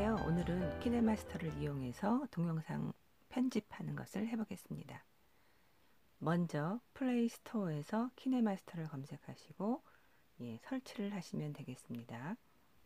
안녕하세요. 오늘은 키네마스터를 이용해서 동영상 편집하는 것을 해보겠습니다. 먼저 플레이스토어에서 키네마스터를 검색하시고 설치를 하시면 되겠습니다.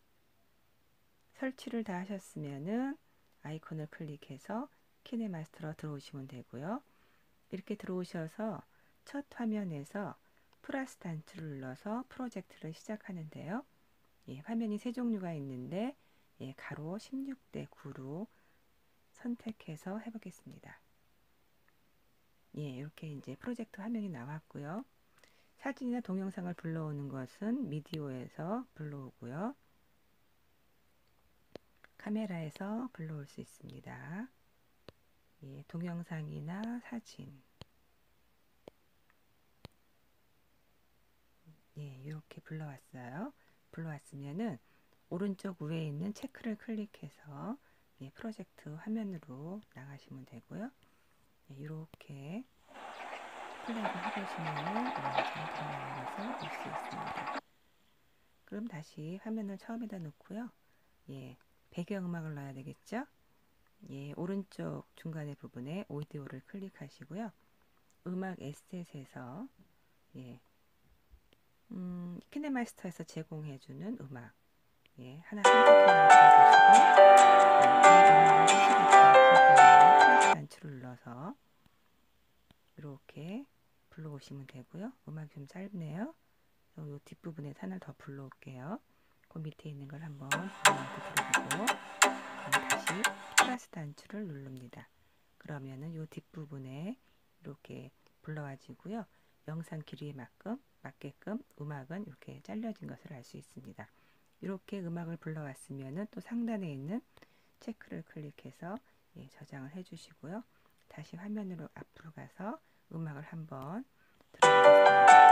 설치를 다 하셨으면은 아이콘을 클릭해서 키네마스터로 들어오시면 되고요. 이렇게 들어오셔서 첫 화면에서 플러스 단추를 눌러서 프로젝트를 시작하는데요. 화면이 세 종류가 있는데 가로 16:9로 선택해서 해보겠습니다. 이렇게 이제 프로젝트 화면이 나왔고요. 사진이나 동영상을 불러오는 것은 미디어에서 불러오고요. 카메라에서 불러올 수 있습니다. 동영상이나 사진 이렇게 불러왔어요. 불러왔으면은 오른쪽 위에 있는 체크를 클릭해서 프로젝트 화면으로 나가시면 되고요. 이렇게 플레이를 해보시면은 잘 들어가는 것을 볼 수 있습니다. 그럼 다시 화면을 처음에다 놓고요. 배경음악을 넣어야 되겠죠? 오른쪽 중간의 부분에 오디오를 클릭하시고요. 음악 에셋에서 키네마스터에서 제공해주는 음악 하나 선택해서 단추를 눌러서 이렇게 불러오시면 되고요. 음악이 좀 짧네요. 이 뒷부분에 하나 더 불러올게요. 그 밑에 있는 걸 한번 들어보고 다시 플러스 단추를 누릅니다. 그러면은 이 뒷부분에 이렇게 불러와지고요. 영상 길이에 맞게끔 음악은 이렇게 잘려진 것을 알 수 있습니다. 이렇게 음악을 불러왔으면은 또 상단에 있는 체크를 클릭해서 저장을 해주시고요. 다시 화면으로 앞으로 가서 음악을 한번 들어보겠습니다.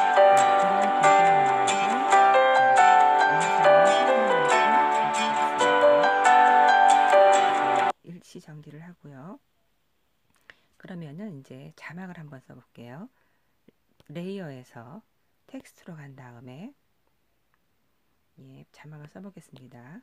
일시 정지를 하고요. 그러면은 이제 자막을 한번 써볼게요. 레이어에서 텍스트로 간 다음에 자막을 써보겠습니다.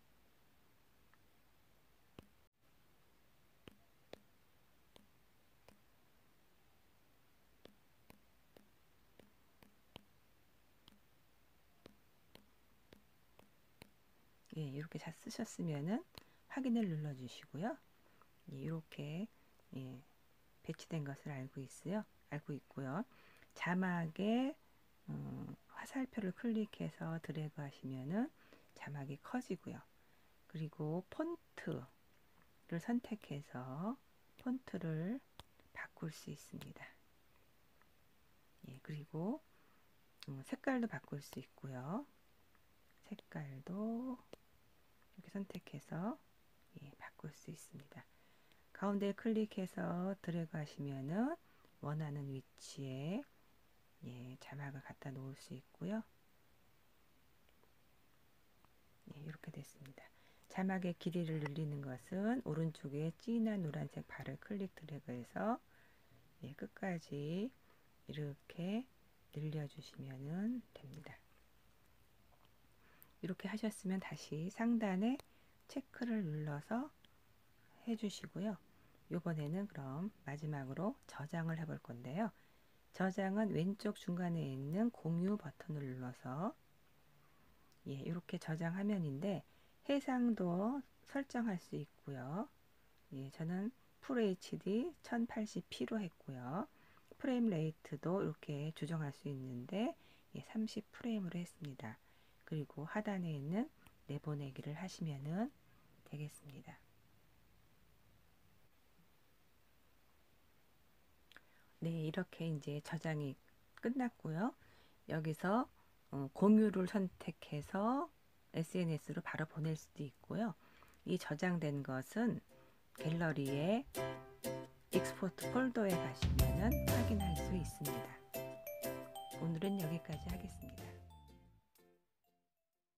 이렇게 잘 쓰셨으면은 확인을 눌러주시고요. 이렇게 배치된 것을 알고 있고요. 자막에 화살표를 클릭해서 드래그 하시면은 자막이 커지고요. 그리고 폰트를 선택해서 폰트를 바꿀 수 있습니다. 그리고 색깔도 바꿀 수 있고요. 색깔도 이렇게 선택해서 바꿀 수 있습니다. 가운데 클릭해서 드래그 하시면은 원하는 위치에 자막을 갖다 놓을 수 있고요. 이렇게 됐습니다. 자막의 길이를 늘리는 것은 오른쪽에 진한 노란색 바를 클릭 드래그해서 끝까지 이렇게 늘려주시면 됩니다. 이렇게 하셨으면 다시 상단에 체크를 눌러서 해주시고요. 이번에는 그럼 마지막으로 저장을 해볼 건데요. 저장은 왼쪽 중간에 있는 공유 버튼을 눌러서 이렇게 저장 화면인데 해상도 설정할 수 있고요. 저는 풀 HD 1080p로 했고요. 프레임 레이트도 이렇게 조정할 수 있는데 30프레임으로 했습니다. 그리고 하단에 있는 내보내기를 하시면 되겠습니다. 이렇게 이제 저장이 끝났고요. 여기서 공유를 선택해서 SNS로 바로 보낼 수도 있고요. 이 저장된 것은 갤러리에 익스포트 폴더에 가시면 확인할 수 있습니다. 오늘은 여기까지 하겠습니다.